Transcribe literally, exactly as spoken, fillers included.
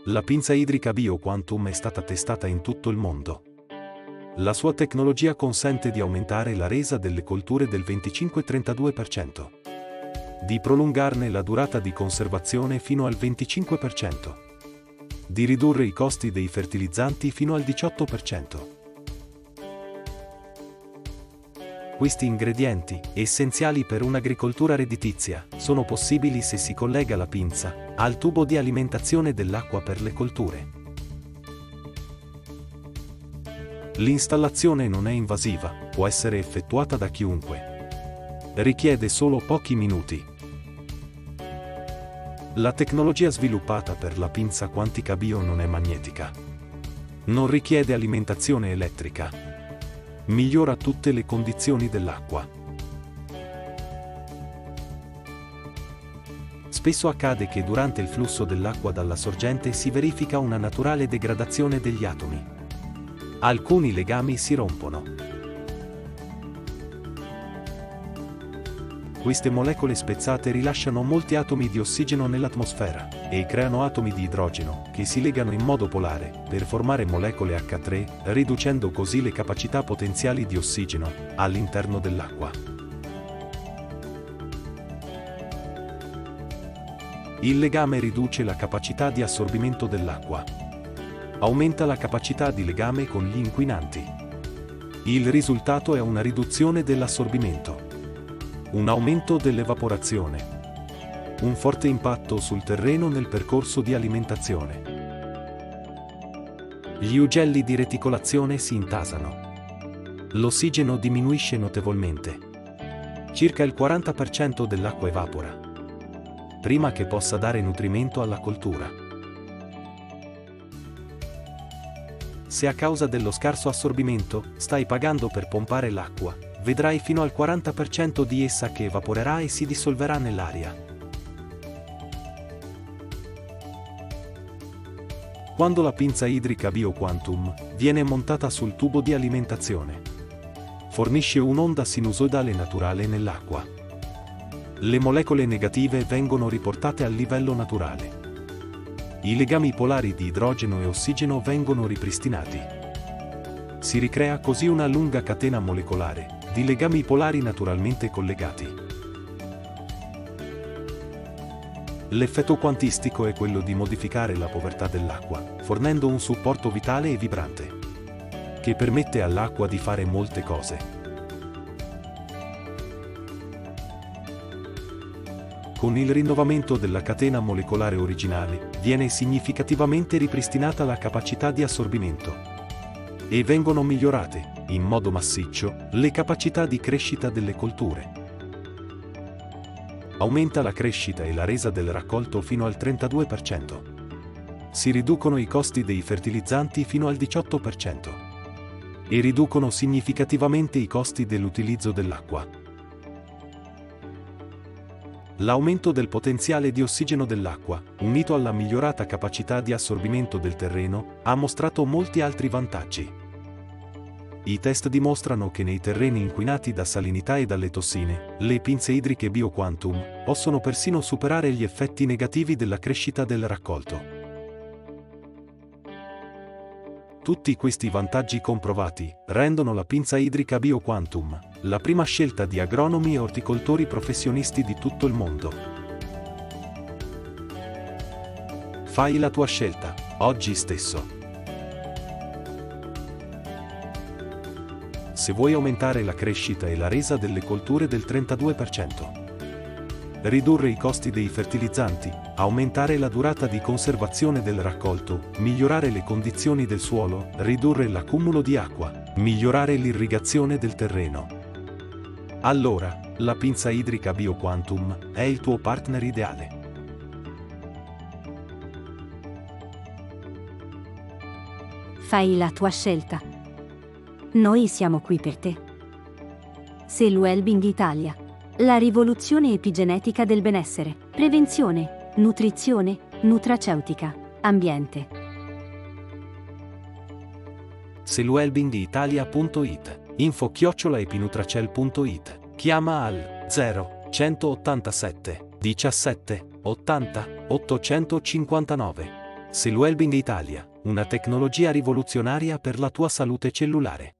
La pinza idrica BioQuantum è stata testata in tutto il mondo. La sua tecnologia consente di aumentare la resa delle colture del venticinque-trentadue per cento, di prolungarne la durata di conservazione fino al venticinque per cento, di ridurre i costi dei fertilizzanti fino al diciotto per cento. Questi ingredienti, essenziali per un'agricoltura redditizia, sono possibili se si collega la pinza al tubo di alimentazione dell'acqua per le colture. L'installazione non è invasiva, può essere effettuata da chiunque. Richiede solo pochi minuti. La tecnologia sviluppata per la pinza quantica bio non è magnetica. Non richiede alimentazione elettrica. Migliora tutte le condizioni dell'acqua. Spesso accade che durante il flusso dell'acqua dalla sorgente si verifica una naturale degradazione degli atomi. Alcuni legami si rompono. Queste molecole spezzate rilasciano molti atomi di ossigeno nell'atmosfera e creano atomi di idrogeno che si legano in modo polare per formare molecole acca tre, riducendo così le capacità potenziali di ossigeno all'interno dell'acqua. Il legame riduce la capacità di assorbimento dell'acqua. Aumenta la capacità di legame con gli inquinanti. Il risultato è una riduzione dell'assorbimento, un aumento dell'evaporazione, un forte impatto sul terreno nel percorso di alimentazione. Gli ugelli di reticolazione si intasano. L'ossigeno diminuisce notevolmente. Circa il quaranta per cento dell'acqua evapora, prima che possa dare nutrimento alla coltura. Se a causa dello scarso assorbimento stai pagando per pompare l'acqua, vedrai fino al quaranta per cento di essa che evaporerà e si dissolverà nell'aria. Quando la pinza idrica BioQuantum viene montata sul tubo di alimentazione, fornisce un'onda sinusoidale naturale nell'acqua. Le molecole negative vengono riportate al livello naturale. I legami polari di idrogeno e ossigeno vengono ripristinati. Si ricrea così una lunga catena molecolare di legami polari naturalmente collegati. L'effetto quantistico è quello di modificare la povertà dell'acqua, fornendo un supporto vitale e vibrante, che permette all'acqua di fare molte cose. Con il rinnovamento della catena molecolare originale, viene significativamente ripristinata la capacità di assorbimento e vengono migliorate, in modo massiccio, le capacità di crescita delle colture. Aumenta la crescita e la resa del raccolto fino al trentadue per cento. Si riducono i costi dei fertilizzanti fino al diciotto per cento. E riducono significativamente i costi dell'utilizzo dell'acqua. L'aumento del potenziale di ossigeno dell'acqua, unito alla migliorata capacità di assorbimento del terreno, ha mostrato molti altri vantaggi. I test dimostrano che nei terreni inquinati da salinità e dalle tossine, le pinze idriche BioQuantum possono persino superare gli effetti negativi della crescita del raccolto. Tutti questi vantaggi comprovati rendono la pinza idrica BioQuantum la prima scelta di agronomi e orticoltori professionisti di tutto il mondo. Fai la tua scelta, oggi stesso. Se vuoi aumentare la crescita e la resa delle colture del trentadue per cento, ridurre i costi dei fertilizzanti, aumentare la durata di conservazione del raccolto, migliorare le condizioni del suolo, ridurre l'accumulo di acqua, migliorare l'irrigazione del terreno. Allora, la pinza idrica BioQuantum è il tuo partner ideale. Fai la tua scelta. Noi siamo qui per te. Cellwellbeing Italia. La rivoluzione epigenetica del benessere, prevenzione, nutrizione, nutraceutica, ambiente. cellwellbeing italia punto it. Info chiocciola epinutracell punto it. Chiama al zero centottantasette diciassette ottanta ottocentocinquantanove. Cellwellbeing Italia, una tecnologia rivoluzionaria per la tua salute cellulare.